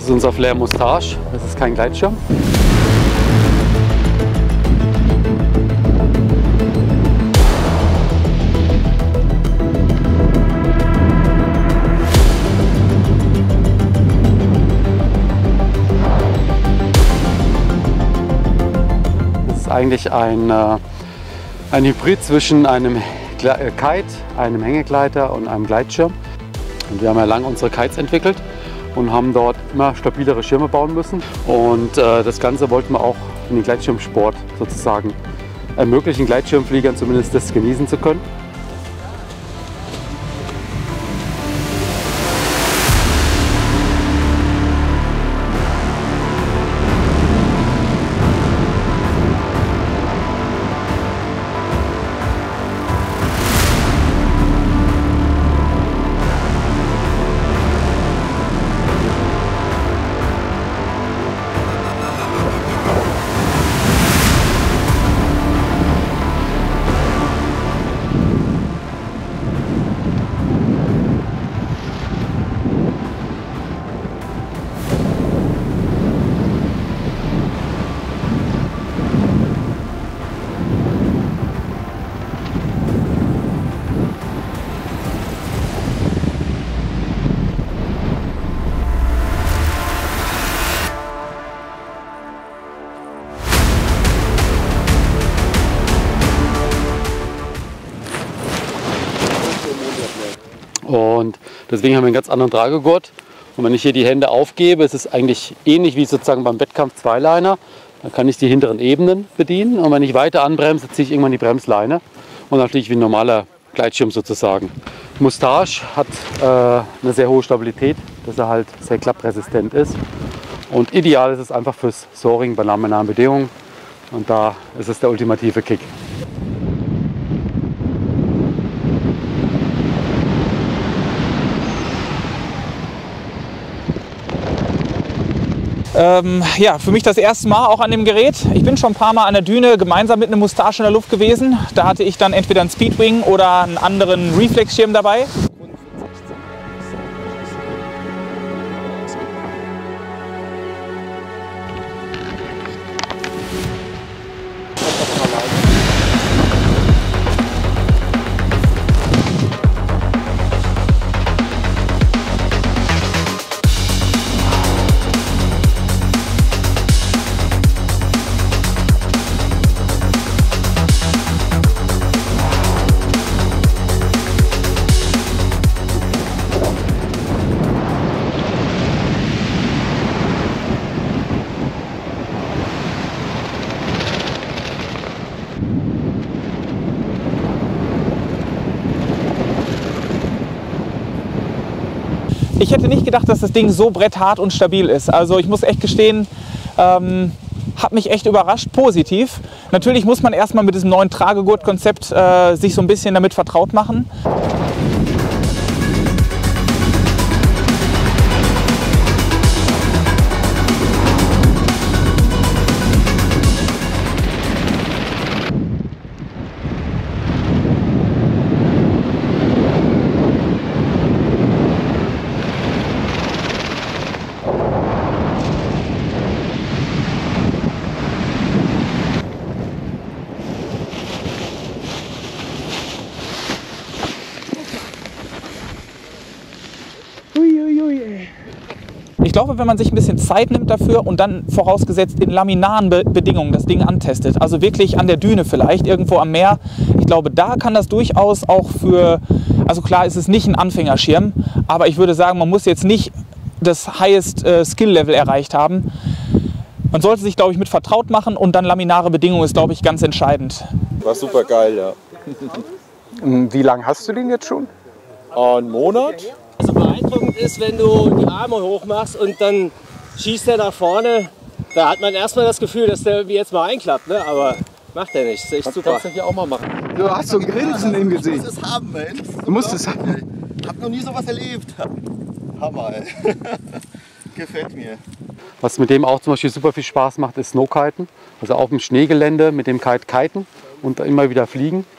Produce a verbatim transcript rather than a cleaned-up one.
ist unser Flair Moustache, das ist kein Gleitschirm. Das ist eigentlich ein, ein Hybrid zwischen einem Kite, einem Hängegleiter und einem Gleitschirm. Und wir haben ja lange unsere Kites entwickelt und haben dort immer stabilere Schirme bauen müssen. Und äh, das Ganze wollten wir auch in den Gleitschirmsport sozusagen ermöglichen, Gleitschirmfliegern zumindest das genießen zu können. Und deswegen haben wir einen ganz anderen Tragegurt. Und wenn ich hier die Hände aufgebe, ist es eigentlich ähnlich wie sozusagen beim Wettkampf Zweiliner. Dann kann ich die hinteren Ebenen bedienen. Und wenn ich weiter anbremse, ziehe ich irgendwann die Bremsleine. Und dann fliege ich wie ein normaler Gleitschirm sozusagen. Moustache hat äh, eine sehr hohe Stabilität, dass er halt sehr klappresistent ist. Und ideal ist es einfach fürs Soaring bei nahmenahen Bedingungen. Und da ist es der ultimative Kick. Ähm, ja, für mich das erste Mal auch an dem Gerät. Ich bin schon ein paar Mal an der Düne gemeinsam mit einem Moustache in der Luft gewesen. Da hatte ich dann entweder einen Speedwing oder einen anderen Reflexschirm dabei. Ich hätte nicht gedacht, dass das Ding so bretthart und stabil ist. Also ich muss echt gestehen, ähm, hat mich echt überrascht, positiv. Natürlich muss man erstmal mit diesem neuen Tragegurt-Konzept äh, sich so ein bisschen damit vertraut machen. Ich glaube, wenn man sich ein bisschen Zeit nimmt dafür und dann vorausgesetzt in laminaren Be Bedingungen das Ding antestet, also wirklich an der Düne vielleicht, irgendwo am Meer, ich glaube, da kann das durchaus auch für, also klar ist es nicht ein Anfängerschirm, aber ich würde sagen, man muss jetzt nicht das Highest äh, Skill Level erreicht haben. Man sollte sich, glaube ich, mit vertraut machen und dann laminare Bedingungen ist, glaube ich, ganz entscheidend. War super geil, ja. Wie lange hast du den jetzt schon? Einen Monat. Also beeindruckend ist, wenn du die Arme hoch machst und dann schießt er nach vorne. Da hat man erstmal das Gefühl, dass der irgendwie jetzt mal einklappt, ne? Aber macht er nicht. Das ist echt Das super. kannst du hier auch mal machen. Du hast so ein Grinsen im Gesicht. Du musst es haben, ey. Du musst es haben. Ich hab noch nie sowas erlebt. Hammer, ey. Gefällt mir. Was mit dem auch zum Beispiel super viel Spaß macht, ist Snowkiten. Also auf dem Schneegelände mit dem Kite kiten und immer wieder fliegen.